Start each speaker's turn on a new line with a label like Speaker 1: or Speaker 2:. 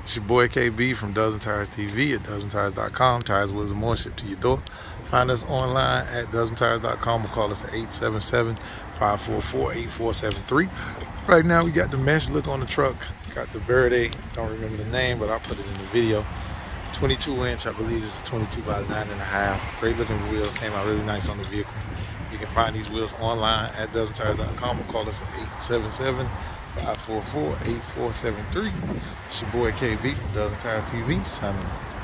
Speaker 1: It's your boy KB from Dozen Tires TV at dozentires.com. Tires, wheels, and more shipped to your door. Find us online at dozentires.com or call us at 877-544-8473. Right now we got the mesh look on the truck. Got the Verde, don't remember the name, but I'll put it in the video. 22-inch, I believe this is 22 by 9.5. Great looking wheel, came out really nice on the vehicle. You can find these wheels online at dozentires.com or call us at 877-544-8473. It's your boy KB from Dozen Tires TV signing out.